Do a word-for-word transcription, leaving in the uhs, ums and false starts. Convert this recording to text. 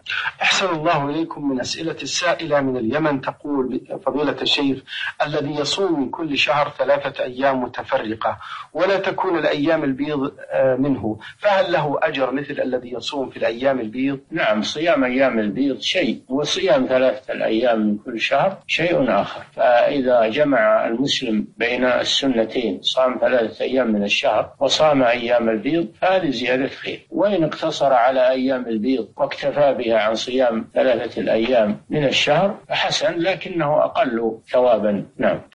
أحسن الله إليكم. من أسئلة السائلة من اليمن تقول: فضيلة الشيخ، الذي يصوم من كل شهر ثلاثة أيام متفرقة ولا تكون الأيام البيض منه، فهل له أجر مثل الذي يصوم في الأيام البيض؟ نعم، صيام أيام البيض شيء، وصيام ثلاثة الأيام من كل شهر شيء آخر. فإذا جمع المسلم بين السنتين، صام ثلاثة أيام من الشهر وصام أيام البيض، فهذه زيادة خير. وإن اقتصر على أيام البيض واكتفى بها عن صيام ثلاثة الأيام من الشهر فحسن، لكنه أقل ثوابا. نعم.